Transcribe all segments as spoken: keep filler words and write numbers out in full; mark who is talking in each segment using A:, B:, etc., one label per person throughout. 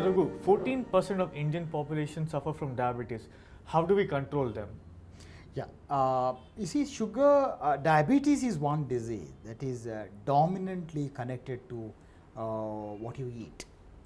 A: Doctor Raghu, fourteen percent of Indian population suffer from diabetes. How do we control them?
B: Yeah, uh, you see, sugar, uh, diabetes is one disease that is uh, dominantly connected to uh, what you eat.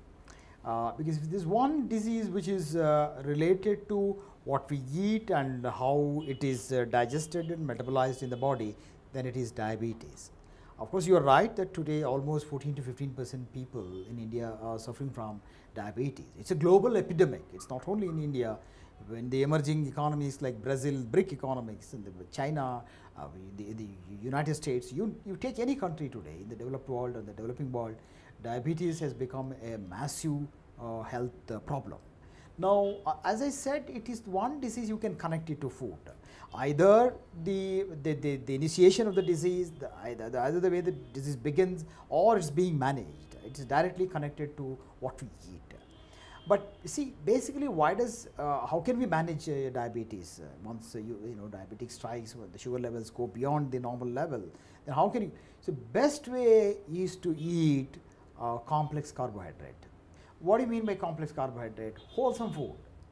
B: Uh, because if there's one disease which is uh, related to what we eat and how it is uh, digested and metabolized in the body, then it is diabetes. Of course, you are right that today almost fourteen to fifteen percent people in India are suffering from diabetes. It's a global epidemic. It's not only in India. When the emerging economies like Brazil, BRIC economics, and the China, uh, the, the United States, you, you take any country today in the developed world or the developing world, diabetes has become a massive uh, health uh, problem. Now, uh, as I said, it is one disease you can connect it to food. Either the, the, the, the initiation of the disease, the, either, the, either the way the disease begins or it's being managed. It is directly connected to what we eat. But see, basically, why does, uh, how can we manage uh, diabetes? Uh, once uh, you, you know, diabetic strikes, the sugar levels go beyond the normal level, then how can you? So, best way is to eat uh, complex carbohydrate. What do you mean by complex carbohydrate? Wholesome food.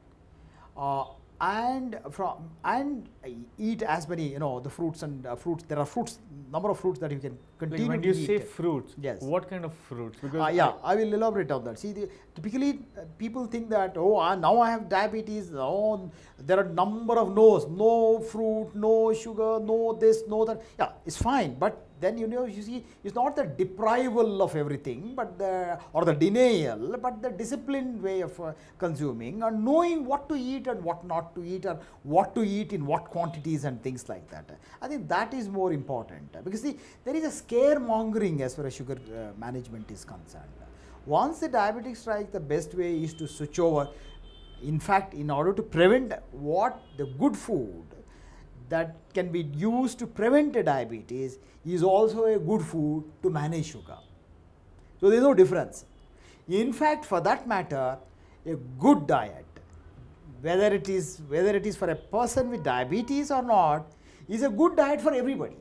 B: Uh, and from and eat as many, you know, the fruits and uh, fruits. There are fruits, number of fruits that you can continue
A: Like when
B: to
A: you
B: eat.
A: say fruits,
B: yes.
A: What kind of fruits? Because
B: Uh, yeah, I, I will elaborate on that. See, the, typically uh, people think that, oh, uh, now I have diabetes, oh, there are number of no's, no fruit, no sugar, no this, no that. Yeah, it's fine, but then, you know, you see, it's not the deprival of everything, but the, or the denial, but the disciplined way of uh, consuming and knowing what to eat and what not to eat, or what to eat in what quantities and things like that. I think that is more important, because see, there is a scaremongering as far as sugar uh, management is concerned. Once the diabetic strike, the best way is to switch over. In fact, in order to prevent what the good food that can be used to prevent a diabetes is also a good food to manage sugar. So, there is no difference. In fact, for that matter, a good diet, whether it is whether it is for a person with diabetes or not, is a good diet for everybody.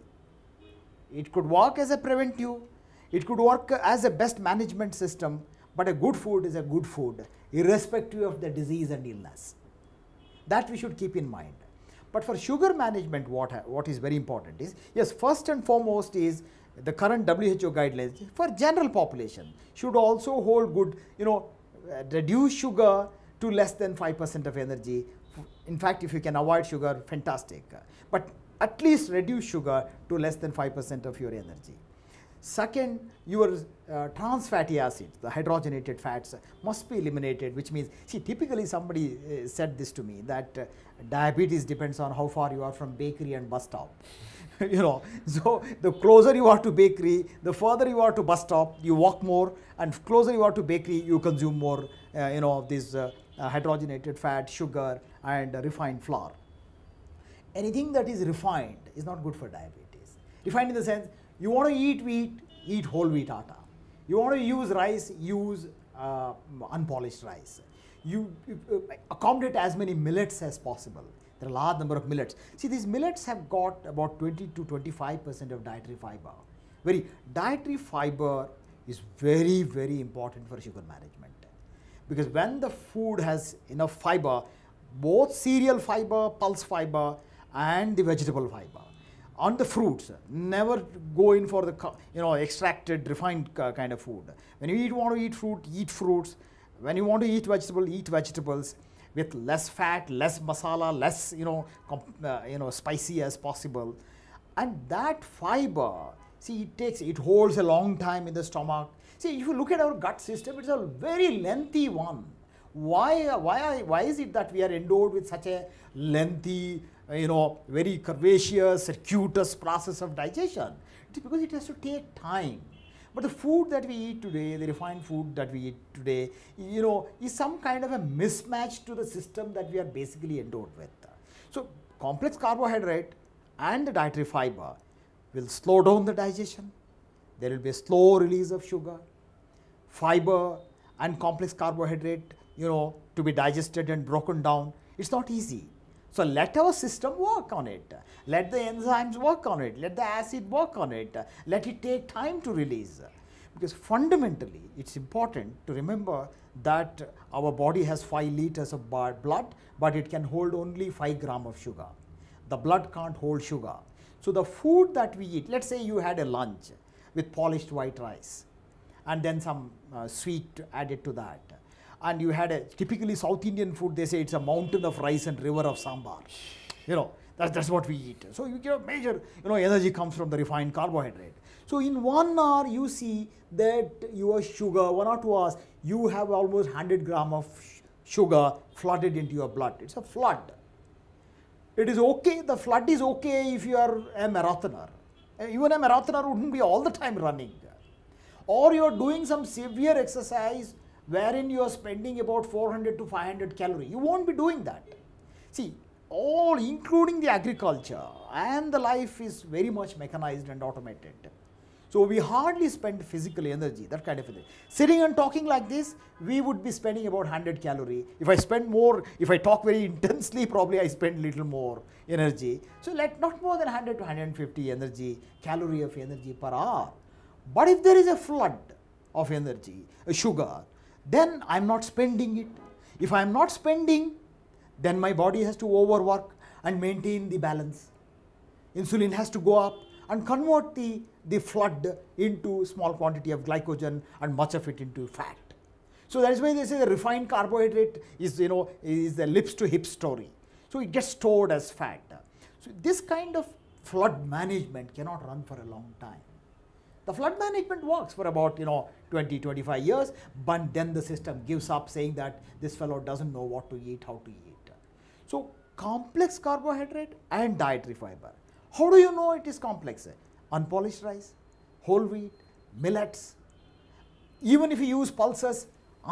B: It could work as a preventive, it could work as a best management system, but a good food is a good food, irrespective of the disease and illness. That we should keep in mind. But for sugar management, what, what is very important is, yes, first and foremost is the current W H O guidelines for general population should also hold good, you know, uh, reduce sugar to less than five percent of energy. In fact, if you can avoid sugar, fantastic. But at least reduce sugar to less than five percent of your energy. Second, your uh, trans fatty acids, the hydrogenated fats, must be eliminated, which means, see, typically somebody uh, said this to me, that uh, diabetes depends on how far you are from bakery and bus stop. You know, so the closer you are to bakery, the further you are to bus stop, you walk more, and closer you are to bakery, you consume more, uh, you know, this uh, uh, hydrogenated fat, sugar, and uh, refined flour. Anything that is refined is not good for diabetes. Refined in the sense, you want to eat wheat, eat whole wheat atta. You want to use rice, use uh, unpolished rice. You, you uh, accommodate as many millets as possible. There are a large number of millets. See, these millets have got about twenty to twenty-five percent of dietary fiber. Very dietary fiber is very, very important for sugar management, because when the food has enough fiber, both cereal fiber, pulse fiber, and the vegetable fiber. On the fruits, never go in for the, you know, extracted, refined kind of food. When you eat, want to eat fruit, eat fruits. When you want to eat vegetable, eat vegetables with less fat, less masala, less, you know, uh, you know, spicy as possible. And that fiber, see, it takes, it holds a long time in the stomach. See, if you look at our gut system, it's a very lengthy one. Why, why, why is it that we are endowed with such a lengthy, you know, very curvaceous, circuitous process of digestion? It's because it has to take time. But the food that we eat today, the refined food that we eat today, you know, is some kind of a mismatch to the system that we are basically endowed with. So, complex carbohydrate and the dietary fiber will slow down the digestion. There will be a slow release of sugar. Fiber and complex carbohydrate, you know, to be digested and broken down, it's not easy. So, let our system work on it, let the enzymes work on it, let the acid work on it, let it take time to release. Because fundamentally, it is important to remember that our body has five liters of blood, but it can hold only five grams of sugar. The blood can't hold sugar. So the food that we eat, let's say you had a lunch with polished white rice and then some uh, sweet added to that, and you had a typically South Indian food, they say it's a mountain of rice and river of sambar. You know, that's, that's what we eat. So you get a major, you know, energy comes from the refined carbohydrate. So in one hour you see that your sugar, one or two hours, you have almost one hundred grams of sugar flooded into your blood. It's a flood. It is okay, the flood is okay if you are a marathoner. Even a marathoner wouldn't be all the time running. Or you are doing some severe exercise wherein you are spending about four hundred to five hundred calories. You won't be doing that. See, all including the agriculture and the life is very much mechanized and automated. So we hardly spend physical energy, that kind of thing. Sitting and talking like this, we would be spending about one hundred calories. If I spend more, if I talk very intensely, probably I spend little more energy. So let not more than one hundred to one hundred fifty energy, calorie of energy per hour. But if there is a flood of energy, a sugar, then I'm not spending it. If I'm not spending, then my body has to overwork and maintain the balance. Insulin has to go up and convert the, the flood into small quantity of glycogen and much of it into fat. So that is why they say the refined carbohydrate is, you know, is the lips to hip story. So it gets stored as fat. So this kind of flood management cannot run for a long time. The flood management works for about, you know, twenty, twenty-five years, but then the system gives up saying that this fellow doesn't know what to eat, how to eat. So complex carbohydrate and dietary fiber. How do you know it is complex? Unpolished rice, whole wheat, millets. Even if you use pulses,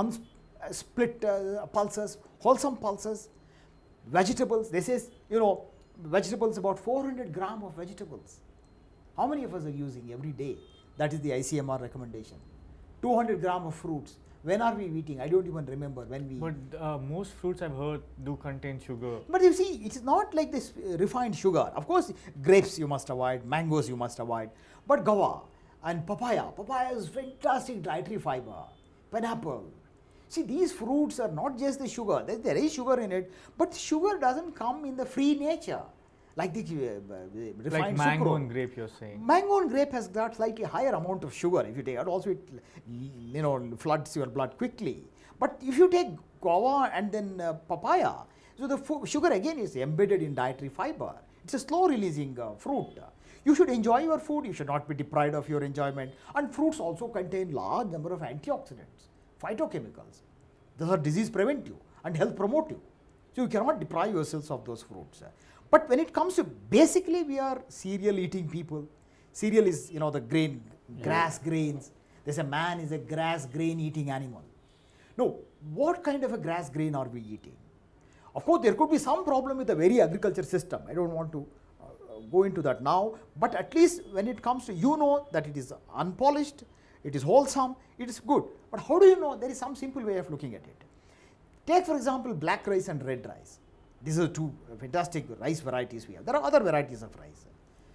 B: unsplit uh, pulses, wholesome pulses, vegetables, this is, you know, vegetables, about four hundred grams of vegetables. How many of us are using every day? That is the I C M R recommendation. two hundred grams of fruits. When are we eating? I don't even remember when we...
A: But uh, most fruits I've heard do contain sugar.
B: But you see, it's not like this uh, refined sugar. Of course, grapes you must avoid, mangoes you must avoid. But guava and papaya, papaya is fantastic dietary fiber. Pineapple. See, these fruits are not just the sugar. There, there is sugar in it, but sugar doesn't come in the free nature. Like the uh, uh, refined
A: Like mango
B: sucrose.
A: and grape, you're saying.
B: Mango and grape has got slightly higher amount of sugar. If you take it, also it, you know, floods your blood quickly. But if you take guava and then uh, papaya, so the sugar again is embedded in dietary fiber. It's a slow releasing uh, fruit. You should enjoy your food. You should not be deprived of your enjoyment. And fruits also contain large number of antioxidants, phytochemicals. Those are disease preventive and health promotive. So you cannot deprive yourselves of those fruits. But when it comes to, basically we are cereal eating people. Cereal is, you know, the grain, grass yeah. grains. There's a man is a grass grain eating animal. No, what kind of a grass grain are we eating? Of course, there could be some problem with the very agriculture system. I don't want to uh, go into that now. But at least when it comes to, you know that it is unpolished, it is wholesome, it is good. But how do you know? There is some simple way of looking at it. Take for example, black rice and red rice. These are two fantastic rice varieties we have. There are other varieties of rice.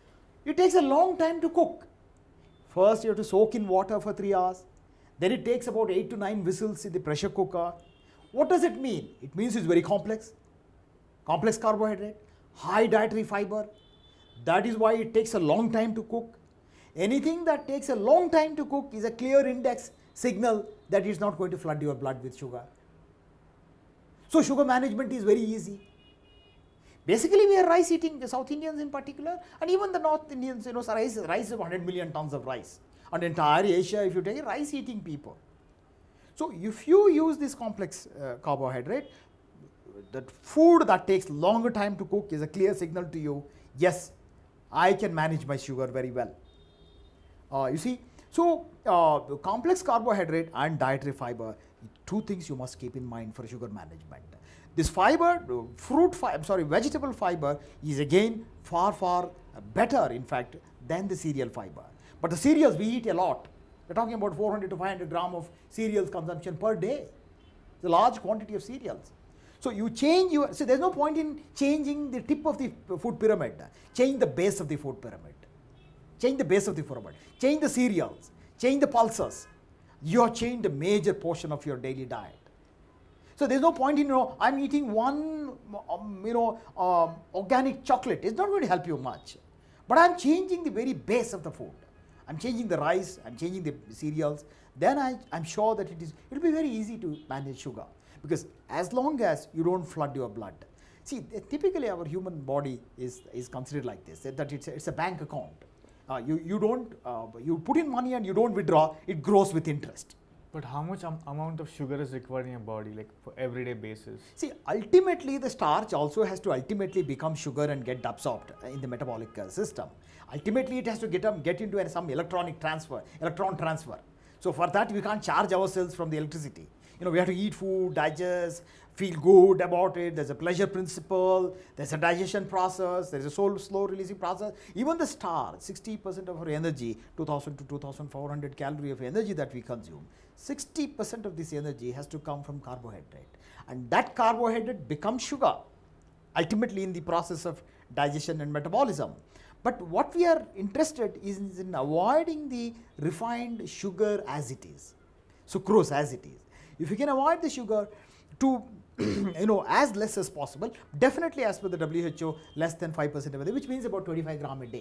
B: It takes a long time to cook. First you have to soak in water for three hours. Then it takes about eight to nine whistles in the pressure cooker. What does it mean? It means it's very complex. Complex carbohydrate, high dietary fiber. That is why it takes a long time to cook. Anything that takes a long time to cook is a clear index signal that it's not going to flood your blood with sugar. So sugar management is very easy. Basically, we are rice eating, the South Indians in particular, and even the North Indians, you know, rice, rice is one hundred million tons of rice. And entire Asia, if you take it, rice eating people. So if you use this complex uh, carbohydrate, that food that takes longer time to cook is a clear signal to you, yes, I can manage my sugar very well. Uh, you see, so uh, complex carbohydrate and dietary fiber, two things you must keep in mind for sugar management. This fiber, fruit fiber, sorry, vegetable fiber is again far, far better, in fact, than the cereal fiber. But the cereals, we eat a lot. We're talking about four hundred to five hundred grams of cereals consumption per day. It's a large quantity of cereals. So you change your, so there's no point in changing the tip of the food pyramid. Change the base of the food pyramid. Change the base of the pyramid. Change the cereals. Change the pulses. You have changed a major portion of your daily diet. So there's no point in, you know, I'm eating one, um, you know, um, organic chocolate. It's not going to help you much. But I'm changing the very base of the food. I'm changing the rice, I'm changing the cereals. Then I, I'm sure that it is, it'll be very easy to manage sugar. Because as long as you don't flood your blood. See, typically our human body is, is considered like this, that it's a, it's a bank account. Uh, you, you don't, uh, you put in money and you don't withdraw, it grows with interest.
A: But how much um, amount of sugar is required in your body, like for everyday basis?
B: See, ultimately the starch also has to ultimately become sugar and get absorbed in the metabolic uh, system. Ultimately it has to get, um, get into uh, some electronic transfer, electron transfer. So for that we can't charge ourselves from the electricity. You know, we have to eat food, digest, feel good about it. There's a pleasure principle, there's a digestion process, there's a slow, slow releasing process. Even the starch, sixty percent of our energy, two thousand to two thousand four hundred calorie of energy that we consume, sixty percent of this energy has to come from carbohydrate. And that carbohydrate becomes sugar, ultimately in the process of digestion and metabolism. But what we are interested is in avoiding the refined sugar as it is, sucrose as it is. If you can avoid the sugar to, you know, as less as possible, definitely as per the W H O, less than five percent of the day, which means about twenty-five gram a day.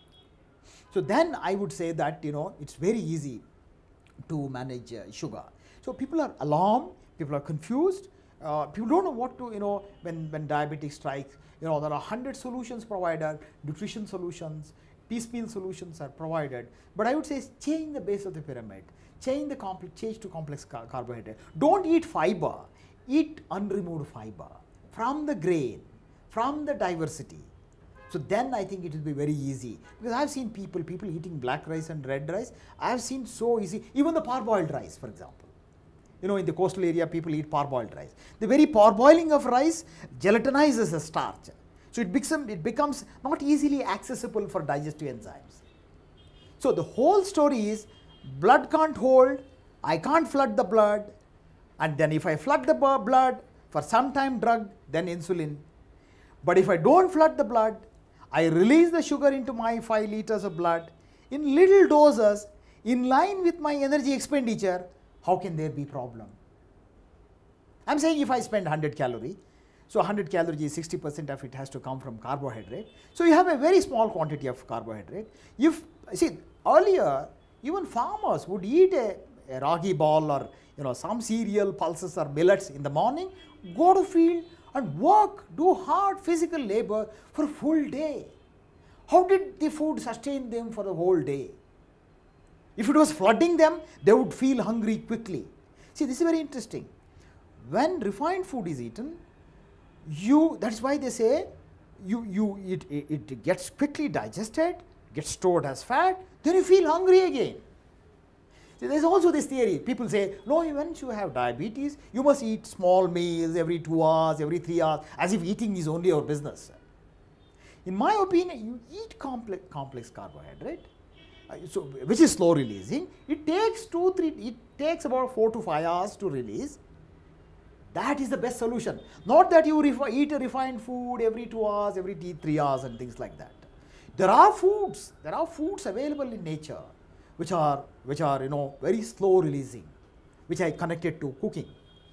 B: So then I would say that, you know, it's very easy to manage uh, sugar. So people are alarmed, people are confused, uh, people don't know what to, you know, when, when diabetes strikes, you know, there are one hundred solutions provided, nutrition solutions, piecemeal solutions are provided, but I would say change the base of the pyramid. Change the complex, change to complex car carbohydrate. Don't eat fiber, eat unremoved fiber from the grain, from the diversity. So then I think it will be very easy, because I've seen people, people eating black rice and red rice. I've seen so easy, even the parboiled rice, for example. You know, in the coastal area, people eat parboiled rice. The very parboiling of rice gelatinizes the starch. So it becomes, it becomes not easily accessible for digestive enzymes. So the whole story is, blood can't hold, I can't flood the blood, and then if I flood the blood, for some time drug, then insulin. But if I don't flood the blood, I release the sugar into my five liters of blood in little doses, in line with my energy expenditure. How can there be problem? I'm saying if I spend one hundred calorie, so one hundred calories, sixty percent of it has to come from carbohydrate. So you have a very small quantity of carbohydrate. If, see, earlier, even farmers would eat a, a ragi ball or, you know, some cereal, pulses or millets in the morning, go to field and work, do hard physical labor for a full day. How did the food sustain them for the whole day? If it was flooding them, they would feel hungry quickly. See, this is very interesting. When refined food is eaten, you, that's why they say, you, you, it, it, it gets quickly digested, gets stored as fat, then you feel hungry again. See, there's also this theory. People say, no, once you have diabetes, you must eat small meals every two hours, every three hours, as if eating is only your business. In my opinion, you eat complex, complex carbohydrate, uh, so, which is slow releasing. It takes two, three, it takes about four to five hours to release. That is the best solution. Not that you eat a refined food every two hours, every three hours and things like that. There are foods, there are foods available in nature which are, which are, you know, very slow releasing, which I connected to cooking.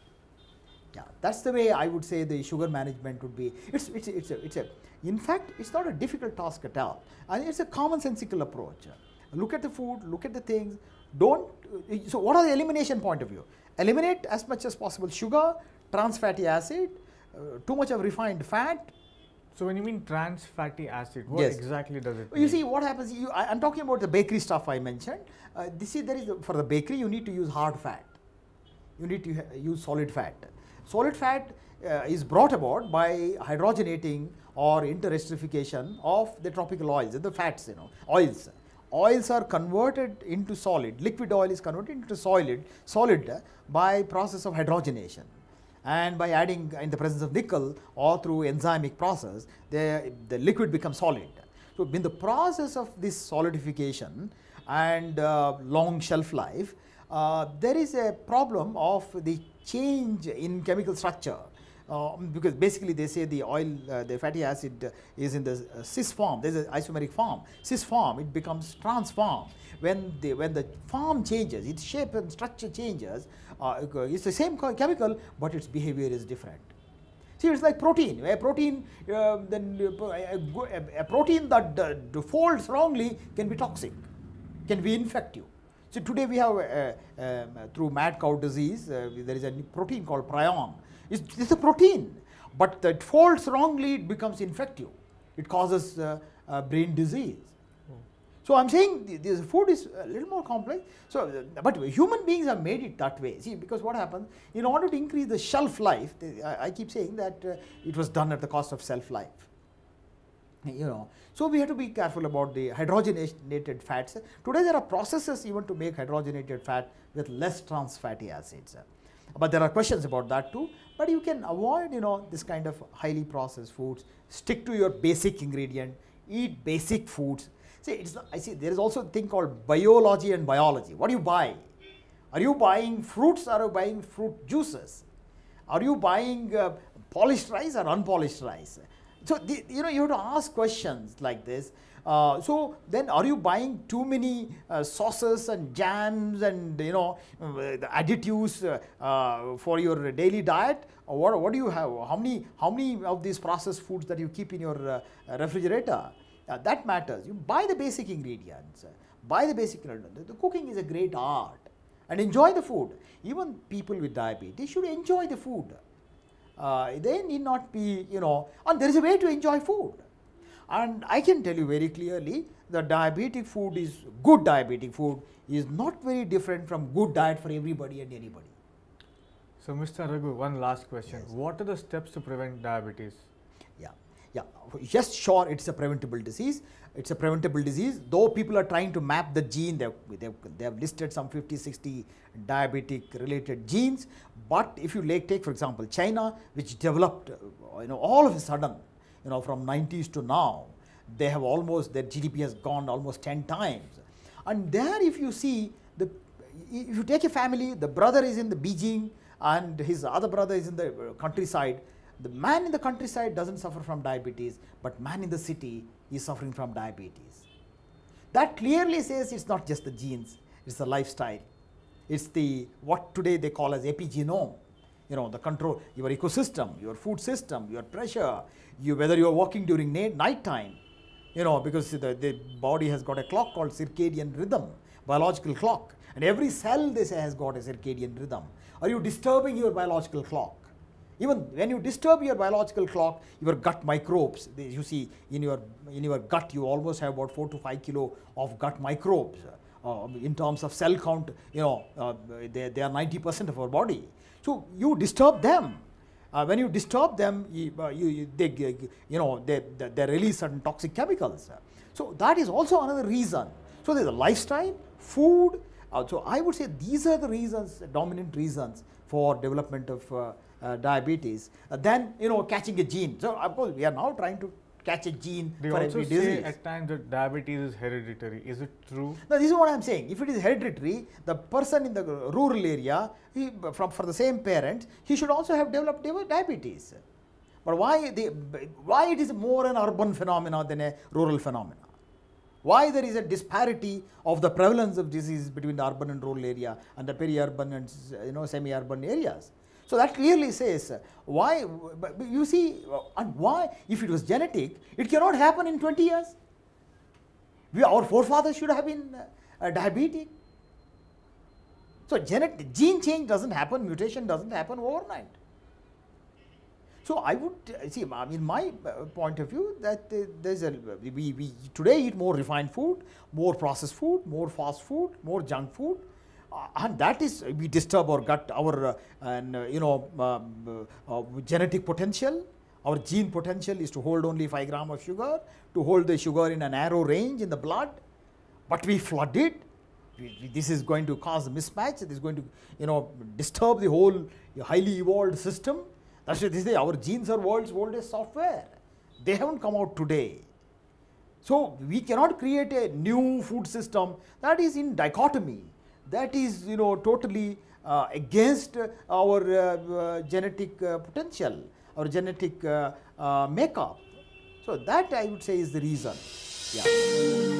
B: Yeah, that's the way I would say the sugar management would be. It's, it's, it's, a, it's a, in fact, it's not a difficult task at all. And it's a commonsensical approach. Look at the food, look at the things. Don't, so what are the elimination point of view? Eliminate as much as possible sugar, trans fatty acid, uh, too much of refined fat.
A: So when you mean trans fatty acid, what
B: Yes.
A: exactly does it
B: You
A: mean?
B: see what happens, you, I, I'm talking about the bakery stuff I mentioned. Uh, this is, there is, for the bakery you need to use hard fat. You need to use solid fat. Solid fat uh, is brought about by hydrogenating or interestrification of the tropical oils, the fats, you know, oils. Oils are converted into solid, liquid oil is converted into solid, solid by process of hydrogenation. And by adding in the presence of nickel or through enzymic process, the, the liquid becomes solid. So in the process of this solidification and uh, long shelf life, uh, there is a problem of the change in chemical structure. Uh, because basically they say the oil, uh, the fatty acid is in the uh, cis form, there is an isomeric form. Cis form, it becomes trans form. When the, when the form changes, its shape and structure changes, uh, it's the same chemical, but its behavior is different. See, it's like protein. A protein, uh, then uh, a, a protein that uh, folds wrongly can be toxic, can be infect you. So today we have, uh, um, through mad cow disease, uh, there is a protein called prion. It's, it's a protein, but that folds wrongly, it becomes infective. It causes uh, uh, brain disease. Hmm. So I'm saying this food is a little more complex. So, uh, but human beings have made it that way. See, because what happens, in order to increase the shelf life, they, I, I keep saying that uh, it was done at the cost of shelf life. You know, so we have to be careful about the hydrogenated fats. Today there are processes even to make hydrogenated fat with less trans fatty acids. But there are questions about that too. But you can avoid, you know, this kind of highly processed foods. Stick to your basic ingredient. Eat basic foods. See, it's not, I see there is also a thing called biology and biology. What do you buy? Are you buying fruits or are you buying fruit juices? Are you buying uh, polished rice or unpolished rice? So, the, you know, you have to ask questions like this. Uh, so, then are you buying too many uh, sauces and jams and, you know, uh, the additives uh, uh, for your daily diet? Or what, what do you have? How many, how many of these processed foods that you keep in your uh, refrigerator? Uh, that matters. You buy the basic ingredients. Uh, buy the basic ingredients. The, the cooking is a great art. And enjoy the food. Even people with diabetes should enjoy the food. Uh, they need not be, you know, and there is a way to enjoy food. And I can tell you very clearly that diabetic food is, good diabetic food is not very different from good diet for everybody and anybody.
A: So, Mister Raghu, one last question. Yes. What are the steps to prevent diabetes? Yeah,
B: yeah, just sure it's a preventable disease. It's a preventable disease, though people are trying to map the gene. They have, they have, they have listed some fifty, sixty diabetic related genes. But if you like, take for example China, which developed, uh, you know, all of a sudden, you know, from nineties to now, they have almost, their G D P has gone almost ten times. And there if you see, the, if you take a family, the brother is in the Beijing and his other brother is in the countryside. The man in the countryside doesn't suffer from diabetes, but man in the city is suffering from diabetes. That clearly says it's not just the genes, it's the lifestyle. It's the, what today they call as epigenome, you know, the control, your ecosystem, your food system, your pressure, you, whether you're walking during night time, you know, because the, the body has got a clock called circadian rhythm, biological clock, and every cell they say has got a circadian rhythm. Are you disturbing your biological clock? Even when you disturb your biological clock, your gut microbes, they, you see in your, in your gut you almost have about four to five kilo of gut microbes. Uh, in terms of cell count, you know, uh, they, they are ninety percent of our body. So you disturb them. Uh, when you disturb them, you, uh, you, you, they, you know, they, they, they release certain toxic chemicals. So that is also another reason. So there's a lifestyle, food. Uh, so I would say these are the reasons, dominant reasons for development of uh, uh, diabetes. Uh, then, you know, catching a gene. So of course we are now trying to catch a gene
A: they
B: for
A: also
B: every
A: say
B: disease.
A: At times that diabetes is hereditary. Is it true?
B: Now this is what I am saying. If it is hereditary, the person in the rural area, he, from for the same parents, he should also have developed diabetes. But why the why it is more an urban phenomena than a rural phenomena? Why there is a disparity of the prevalence of disease between the urban and rural area and the peri-urban and, you know, semi-urban areas? So that clearly says why, you see, and why, if it was genetic, it cannot happen in twenty years. We, our forefathers should have been uh, diabetic. So genetic, gene change doesn't happen, mutation doesn't happen overnight. So I would uh, see, I mean, my uh, point of view that uh, there's a, we, we today eat more refined food, more processed food, more fast food, more junk food. Uh, and that is, we disturb our gut, our uh, and uh, you know um, uh, uh, genetic potential. Our gene potential is to hold only five gram of sugar, to hold the sugar in a narrow range in the blood, but we flood it. We, we, this is going to cause a mismatch. It is going to, you know, disturb the whole highly evolved system. That's why they say our genes are world's oldest software. They haven't come out today. So we cannot create a new food system that is in dichotomy. That is, you know, totally uh, against uh, our uh, uh, genetic uh, potential, our genetic uh, uh, makeup. So that I would say is the reason. Yeah.